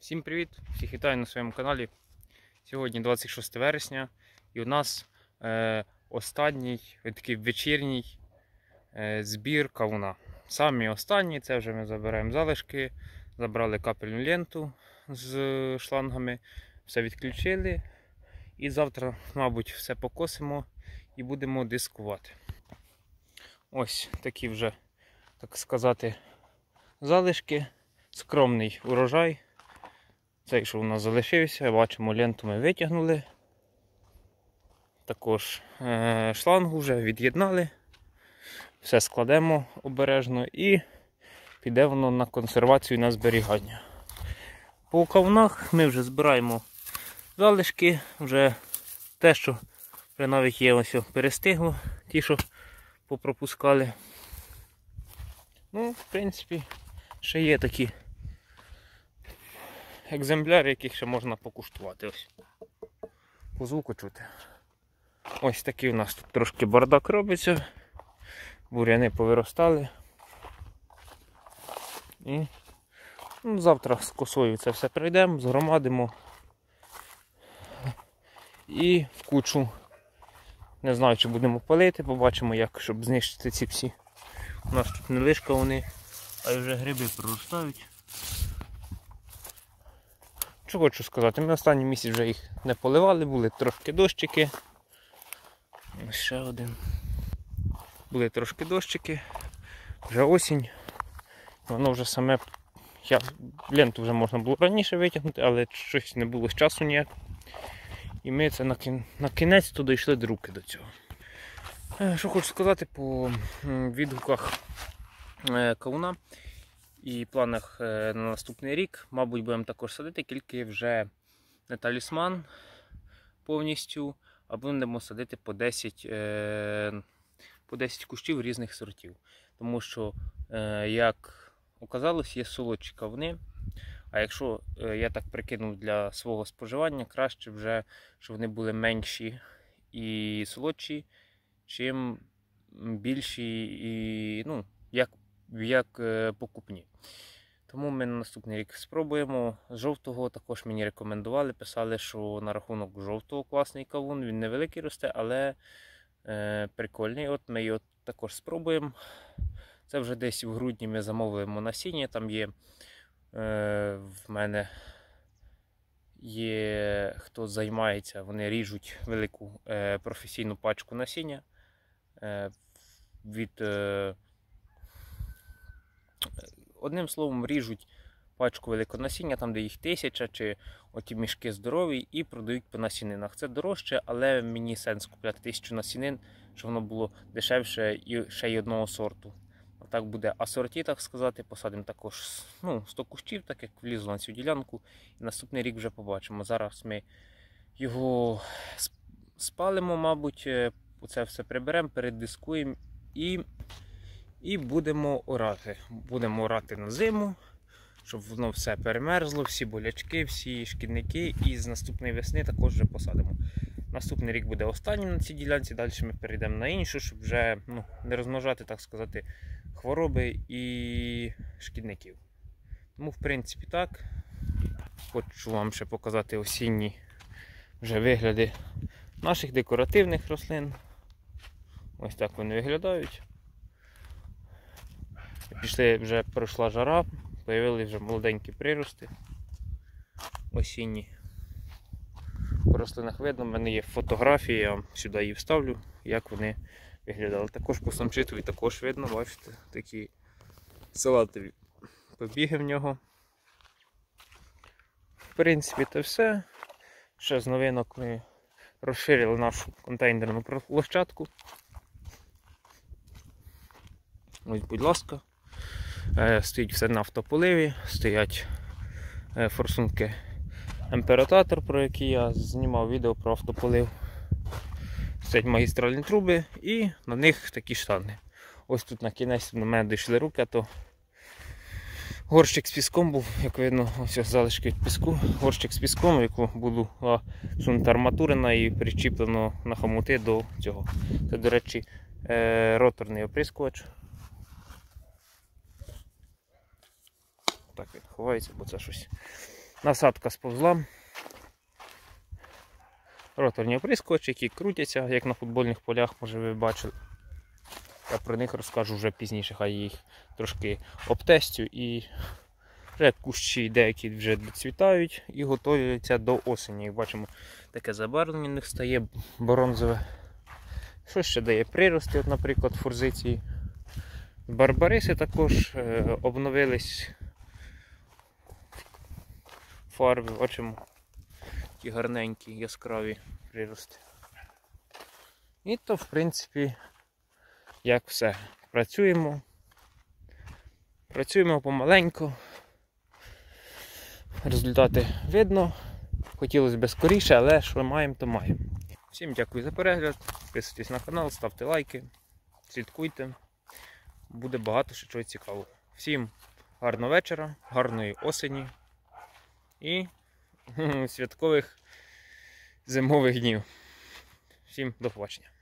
Всім привіт! Всіх вітаю на своєму каналі. Сьогодні 26 вересня і у нас останній такий вечірній збір кавуна. Самі останні, це вже ми забираємо залишки, забрали капельну ленту з шлангами, все відключили і завтра, мабуть, все покосимо і будемо дискувати. Ось такі вже, так сказати, залишки, скромний урожай. Цей, що у нас залишився, бачимо, ленту ми витягнули. Також шлангу вже від'єднали. Все складемо обережно і піде воно на консервацію, на зберігання. По кавунах ми вже збираємо залишки, вже те, що вже навіть є, ось перестигло, ті, що попропускали. Ну, в принципі, ще є такі екземпляри, яких ще можна покуштувати. Ось. По звуку чути. Ось такий у нас тут трошки бардак робиться. Бур'яни повиростали. І завтра з косою це все пройдемо, згромадимо. І в кучу. Не знаю, чи будемо палити, побачимо як, щоб знищити ці всі. У нас тут не лишка вони, а й вже гриби проростають. Що хочу сказати, ми останній місяць вже їх не поливали, були трошки дощики. Ось ще один. Були трошки дощики, вже осінь. Воно вже саме, ленту вже можна було раніше витягнути, але щось не було з часу ніяк. І ми це на кінець туди йшли до руки до цього. Що хочу сказати по відгуках кавуна і планах на наступний рік. Мабуть, будемо також садити, тільки вже не талісман повністю, а будемо садити по 10 кущів різних сортів. Тому що, як оказалось, є солодші кавуни. А якщо я так прикинув для свого споживання, краще вже, щоб вони були менші і солодші, чим більші і, ну, як покупні. Тому ми на наступний рік спробуємо. З жовтого також мені рекомендували, писали, що на рахунок жовтого класний кавун, він невеликий росте, але прикольний. От ми його також спробуємо. Це вже десь в грудні ми замовимо насіння, там є в мене є хто займається, вони ріжуть велику професійну пачку насіння одним словом, ріжуть пачку великого насіння, там де їх 1000, чи оті мішки здорові, і продають по насінинах. Це дорожче, але мені сенс купляти 1000 насінин, щоб воно було дешевше і ще й одного сорту. Так буде асорті, так сказати, посадимо також 100 кущів, так як влізло на цю ділянку. І наступний рік вже побачимо. Зараз ми його спалимо, мабуть, це все приберемо, передискуємо і будемо орати. Будемо орати на зиму, щоб воно все перемерзло, всі болячки, всі шкідники. І з наступної весни також вже посадимо. Наступний рік буде останнім на цій ділянці, далі ми перейдемо на іншу, щоб вже не розмножати, так сказати, хвороби і шкідників. Тому, в принципі, так. Хочу вам ще показати осінні вже вигляди наших декоративних рослин. Ось так вони виглядають. Вже пройшла жара, з'явилися вже молоденькі прирости осінні. По рослинах видно, в мене є фотографії, я вам сюди її вставлю, як вони виглядали. Також по самчитові також видно, бачите, такі салатові побіги в нього. В принципі, це все. Ще з новинок ми розширили нашу контейнерну площадку. Ось, будь ласка, стоїть все на автополиві, стоять форсунки Емператор, про який я знімав відео про автополив. Стоять магістральні труби і на них такі штани. Ось тут на кінець до мене дійшли руки, а то горщик з піском був, як видно, ось залишки від піску. Горщик з піском, яку була сунута арматурина і причіплено на хомути до цього. Це, до речі, роторний оприскувач. Так він ховається, бо це щось Насадка сповзла. Роторні оприскувачі, які крутяться, як на футбольних полях, може ви бачили. Я про них розкажу вже пізніше, хай їх трошки обтестю і вже кущі деякі вже відцвітають і готуються до осені. Як бачимо, таке забарвлення в них стає бронзове. Що ще дає прирости, от, наприклад, форзиції. Барбариси також обновились фарби, бачимо, такі гарненькі, яскраві прирости. І то, в принципі, як все. Працюємо помаленьку. Результати видно. Хотілося б скоріше, але що маємо, то маємо. Всім дякую за перегляд. Підписуйтесь на канал, ставте лайки, слідкуйте. Буде багато ще чого цікавого. Всім гарного вечора, гарної осені і святкових зимових днів. Всім до побачення.